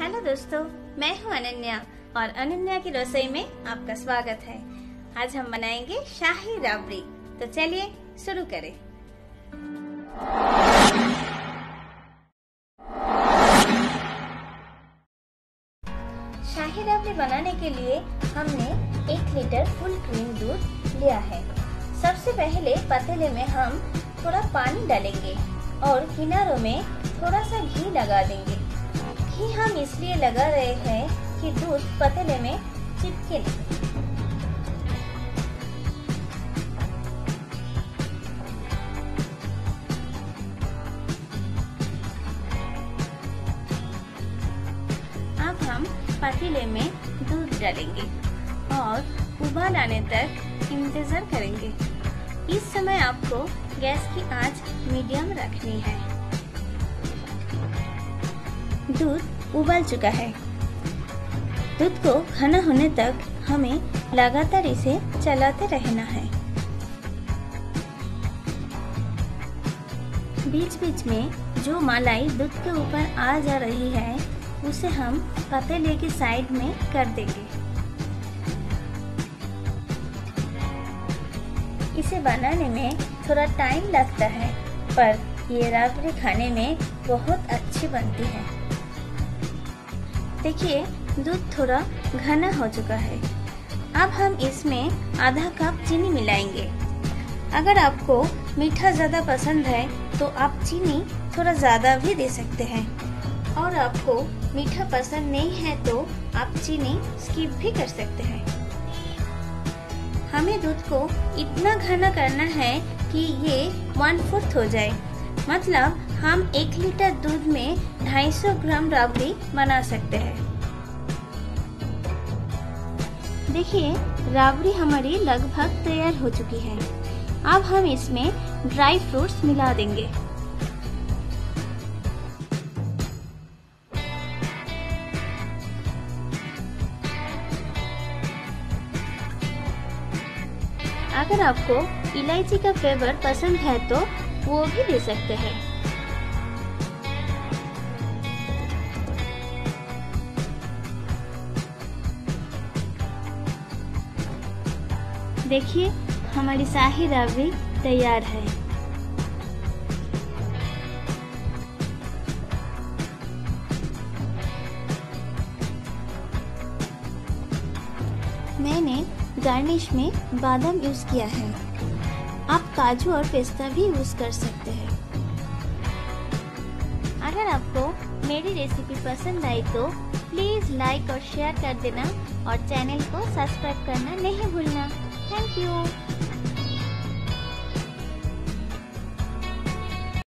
Hello दोस्तों, मैं हूं अनन्या और अनन्या की रसोई में आपका स्वागत है। आज हम बनाएंगे शाही राबड़ी। तो चलिए शुरू करें। शाही राबड़ी बनाने के लिए हमने 1 लीटर फुल क्रीम दूध लिया है। सबसे पहले पतीले में हम थोड़ा पानी डालेंगे और किनारों में थोड़ा सा घी लगा देंगे। घी हम इसलिए लगा रहे हैं कि दूध पतीले में चिपके नहीं। अब हम पतीले में दूध डालेंगे और उबाल आने तक इंतजार करेंगे। इस समय आपको गैस की आंच मीडियम रखनी है। दूध उबल चुका है। दूध को घना होने तक हमें लगातार इसे चलाते रहना है। बीच बीच में जो मलाई दूध के ऊपर आ जा रही है उसे हम पतीले की साइड में कर देंगे। इसे बनाने में थोड़ा टाइम लगता है, पर ये राबड़ी खाने में बहुत अच्छी बनती है। देखिए, दूध थोड़ा घना हो चुका है। अब हम इसमें आधा कप चीनी मिलाएंगे। अगर आपको मीठा ज़्यादा पसंद है तो आप चीनी थोड़ा ज़्यादा भी दे सकते हैं, और आपको मीठा पसंद नहीं है तो आप चीनी स्किप भी कर सकते हैं। हमें दूध को इतना घना करना है कि ये 1/4 हो जाए। मतलब हम 1 लीटर दूध में 250 ग्राम राबड़ी बना सकते हैं। देखिए, राबड़ी हमारी लगभग तैयार हो चुकी है। अब हम इसमें ड्राई फ्रूट्स मिला देंगे। अगर आपको इलायची का फ्लेवर पसंद है तो वो भी दे सकते हैं। देखिए, हमारी शाही राबड़ी तैयार है। मैंने गार्निश में बादाम यूज किया है। आप काजू और पिस्ता भी यूज कर सकते हैं। अगर आपको मेरी रेसिपी पसंद आई तो प्लीज लाइक और शेयर कर देना और चैनल को सब्सक्राइब करना नहीं भूलना। Thank you.